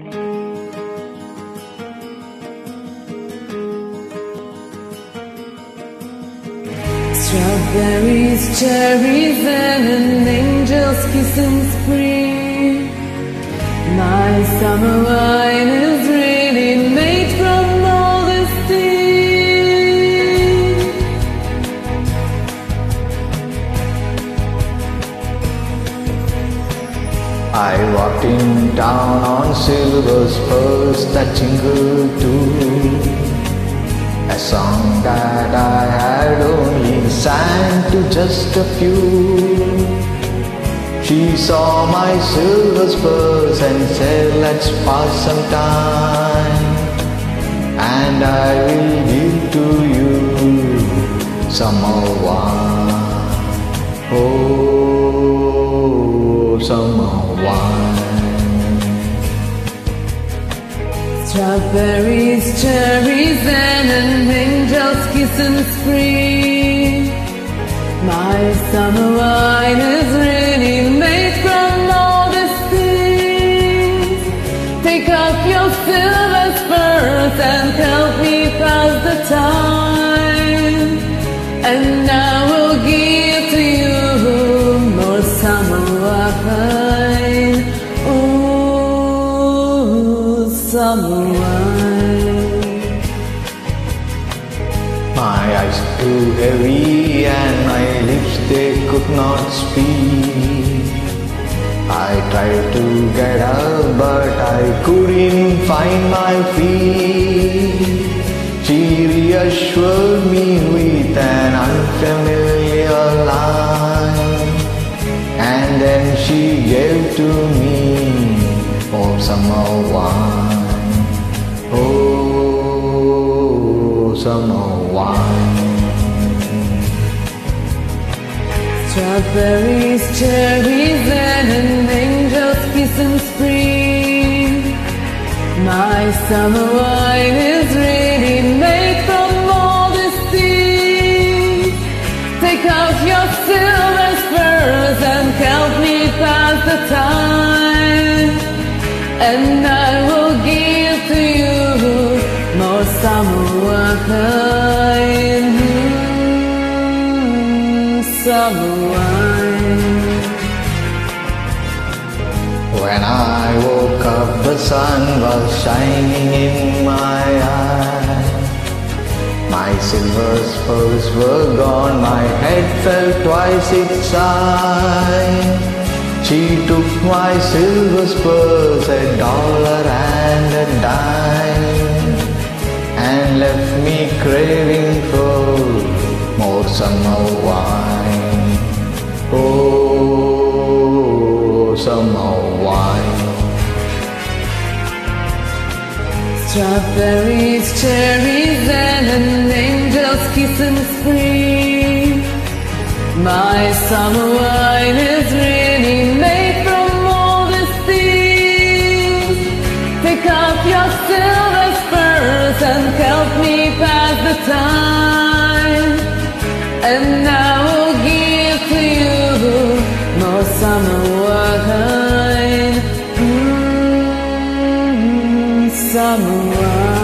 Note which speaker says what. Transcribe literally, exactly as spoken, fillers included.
Speaker 1: Strawberries, cherries, and an angel's kiss in spring. My summer wine is really made from all these things.
Speaker 2: I walked in town on silver spurs that jingled too. A song that I had only sang to just a few. She saw my silver spurs and said, let's pass some time, and I will give to you summer wine. Oh, summer wine.
Speaker 1: Strawberries, cherries, and an angel's kiss in spring. My summer wine is really made from all these things. Take off your silver spurs and help me pass the time, and I will give to you more summer wine. Oh, summer wine.
Speaker 2: My eyes too heavy and my lips they could not speak. I tried to get up but I couldn't find my feet. She reassured me with an unfamiliar line, and then she gave to me more summer wine. Oh, summer wine.
Speaker 1: Strawberries, cherries, and an angel's kiss in spring. My summer wine is really made from all these things. Take off your silver spurs and help me pass the time, and I will give to you more summer wine. Summer wine.
Speaker 2: When I woke up, the sun was shining in my eyes. My silver spurs were gone, my head felt twice its size. She took my silver spurs, a dollar and a dime, and left me craving for more summer wine. Oh, summer wine.
Speaker 1: Strawberries, cherries, and an angel's kiss in spring. My summer wine is really made from all these things. Pick up your silver spurs and help me pass the time, and I will give to you more summer wine. Mm, summer wine.